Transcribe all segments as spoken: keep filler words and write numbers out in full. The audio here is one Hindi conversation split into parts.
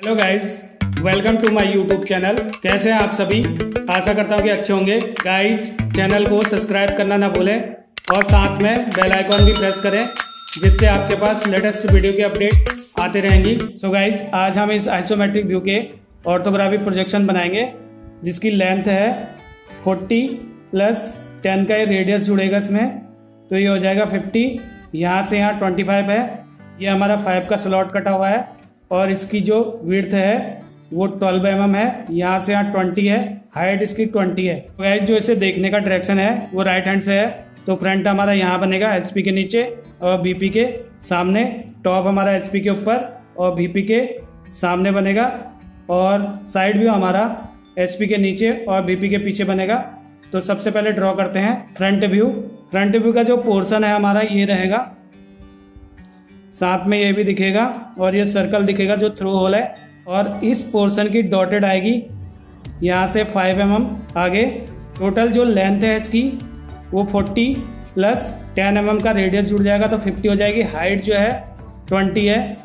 Hello guys, welcome to my YouTube channel. कैसे हैं आप सभी? आशा करता हूँ कि अच्छे होंगे। गाइस, चैनल को सब्सक्राइब करना ना भूलें और साथ में बेल आइकॉन भी प्रेस करें, जिससे आपके पास लेटेस्ट वीडियो की अपडेट आते रहेंगी। सो गाइस, आज हम इस आइसोमेट्रिक व्यू के ऑर्थोग्राफिक प्रोजेक्शन बनाएंगे, जिसकी लेंथ है फोर्टी प्लस टेन का रेडियस जुड़ेगा इसमें, तो ये हो जाएगा फिफ्टी। यहाँ से यहाँ ट्वेंटी फाइव है, ये हमारा फाइव का स्लॉट कटा हुआ है और इसकी जो विड्थ है वो ट्वेल्व एम एम है। यहाँ से यहाँ ट्वेंटी है, हाइट इसकी ट्वेंटी है। तो गाइस, जो इसे देखने का डायरेक्शन है वो राइट हैंड से है, तो फ्रंट हमारा यहाँ बनेगा एचपी के नीचे और बीपी के सामने। टॉप हमारा एचपी के ऊपर और बीपी के सामने बनेगा, और साइड व्यू हमारा एचपी के नीचे और बीपी के पीछे बनेगा। तो सबसे पहले ड्रॉ करते हैं फ्रंट व्यू। फ्रंट व्यू का जो पोर्शन है हमारा ये रहेगा, साथ में ये भी दिखेगा और ये सर्कल दिखेगा जो थ्रू होल है, और इस पोर्शन की डॉटेड आएगी यहाँ से फाइव एम एम आगे। टोटल जो लेंथ है इसकी वो forty plus ten M M का रेडियस जुड़ जाएगा, तो फिफ्टी हो जाएगी। हाइट जो है ट्वेंटी है।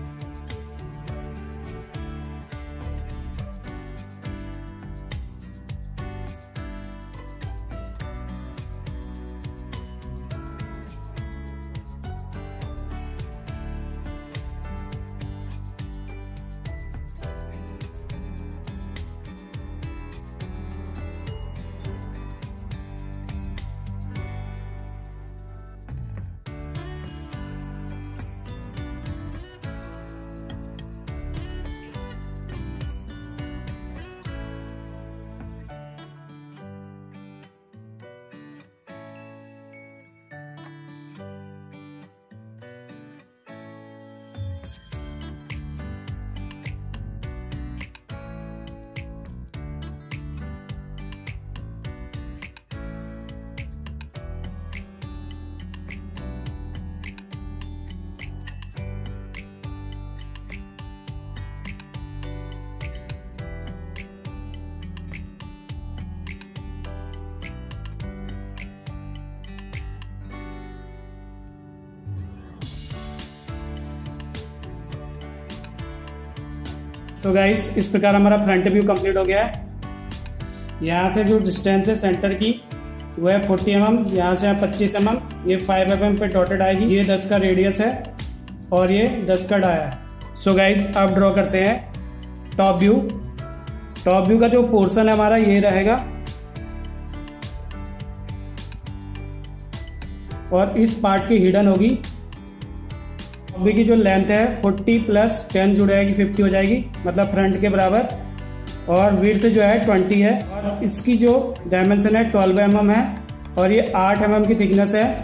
तो गाइस, इस प्रकार हमारा फ्रंट व्यू कंप्लीट हो गया है। यहाँ से जो डिस्टेंस है सेंटर की वो है फोर्टी एम एम, यहाँ से पच्चीस एम एम, ये फाइव एम एम पे डॉटेड आएगी। ये दस का रेडियस है और ये दस का डाया है। सो गाइस, अब ड्रॉ करते हैं टॉप व्यू। टॉप व्यू का जो पोर्शन है हमारा ये रहेगा, और इस पार्ट की हिडन होगी। अभी की जो लेंथ है फोर्टी प्लस टेन जुड़ जाएगी, फिफ्टी हो जाएगी, मतलब फ्रंट के बराबर। और विड्थ जो है ट्वेंटी है, और इसकी जो डायमेंशन है ट्वेल्व एम एम है, और ये एट एम एम की थिकनेस है।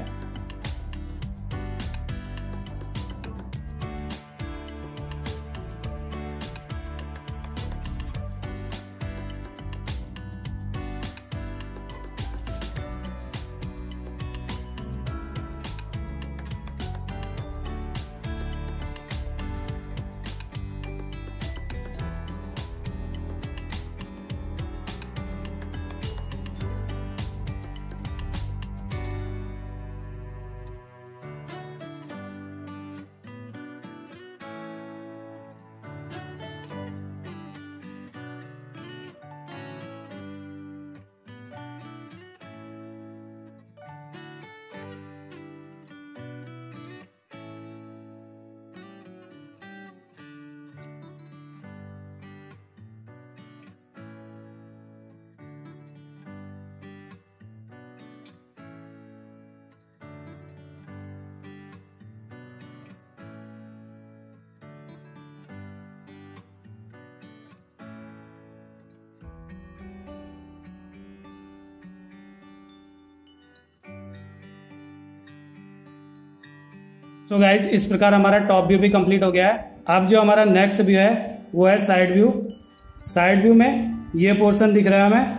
सो गाइज, इस प्रकार हमारा टॉप व्यू भी कंप्लीट हो गया है। अब जो हमारा नेक्स्ट व्यू है वो है साइड व्यू। साइड व्यू में ये पोर्शन दिख रहा है हमें,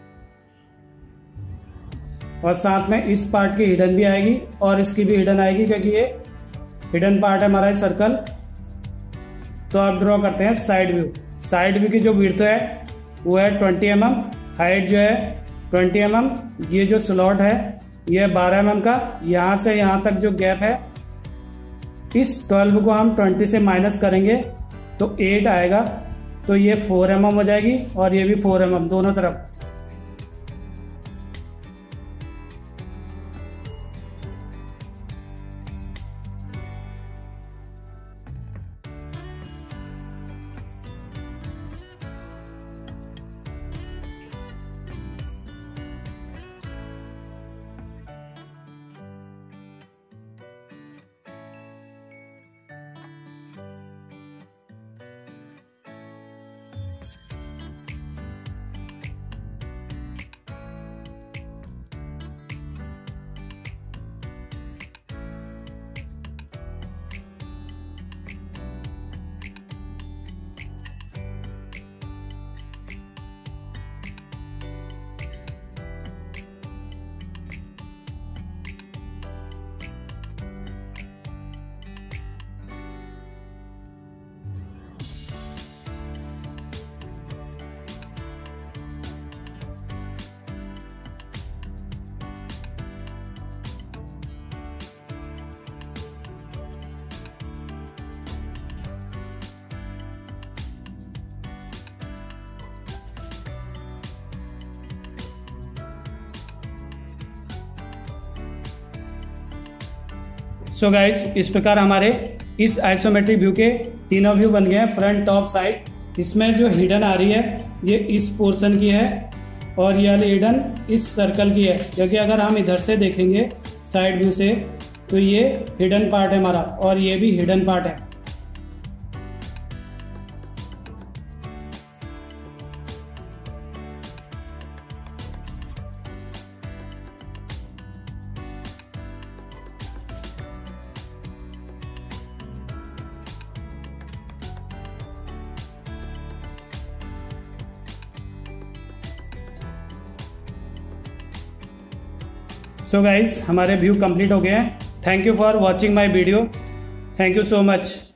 और साथ में इस पार्ट की हिडन भी आएगी और इसकी भी हिडन आएगी, क्योंकि ये हिडन पार्ट है हमारा सर्कल। तो अब ड्रॉ करते हैं साइड व्यू। साइड व्यू की जो विड्थ है वो है ट्वेंटी एम एम, हाइट जो है ट्वेंटी एम एम। ये जो स्लॉट है ये बारह एम एम का। यहाँ से यहाँ तक जो गैप है, इस ट्वेल्व को हम ट्वेंटी से माइनस करेंगे तो एट आएगा, तो ये फोर एम एम हो जाएगी और ये भी फोर एम एम दोनों तरफ। सो so गाइज, इस प्रकार हमारे इस आइसोमेट्रिक व्यू के तीनों व्यू बन गए हैं, फ्रंट, टॉप, साइड। इसमें जो हिडन आ रही है ये इस पोर्शन की है और ये वाली हिडन इस सर्कल की है, क्योंकि अगर हम इधर से देखेंगे साइड व्यू से तो ये हिडन पार्ट है हमारा और ये भी हिडन पार्ट है। सो गाइज, हमारे व्यू कंप्लीट हो गए हैं। Thank you for watching my video. Thank you so much.